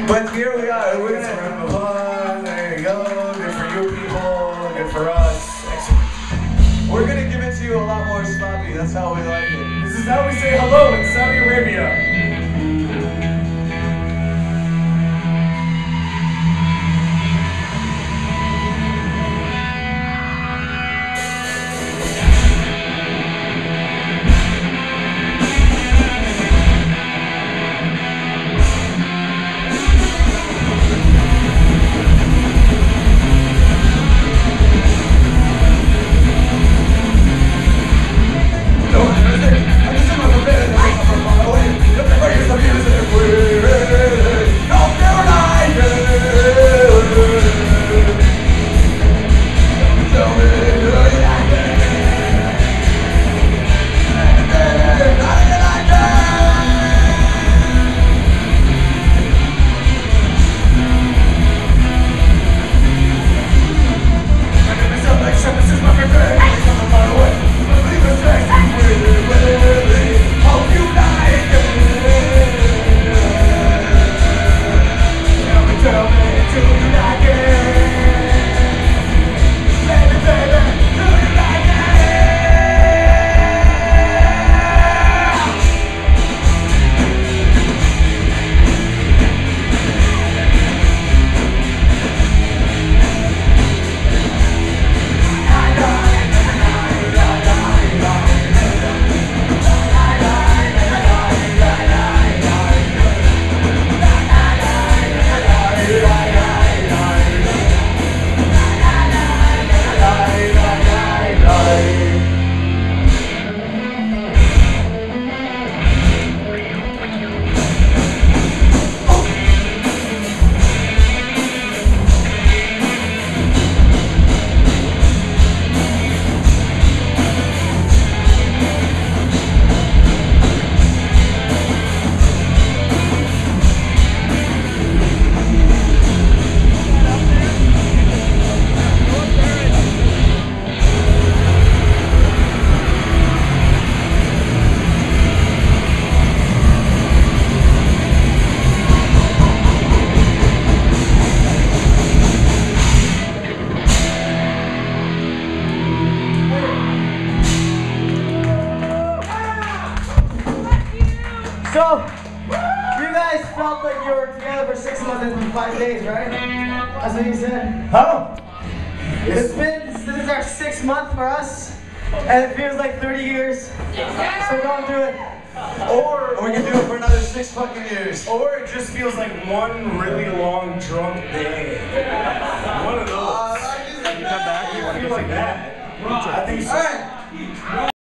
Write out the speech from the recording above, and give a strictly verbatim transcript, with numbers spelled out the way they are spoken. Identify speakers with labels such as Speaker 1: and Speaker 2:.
Speaker 1: But here we are. We're gonna have fun. There you go. Good for you people. Good for us. We're gonna give it to you a lot more sloppy. That's how we like it.
Speaker 2: This is how we say hello in Saudi Arabia.
Speaker 3: So, you guys felt like you were together for six months and five days, right? That's what you said.
Speaker 2: Huh?
Speaker 3: It's been, this is our sixth month for us, and it feels like thirty years. So don't do it.
Speaker 1: Or, or we can do it for another six fucking years.
Speaker 2: Or it just feels like one really long drunk day. One of those.
Speaker 1: Uh,
Speaker 2: You come back, you want to feel like that? I think so.
Speaker 1: All right.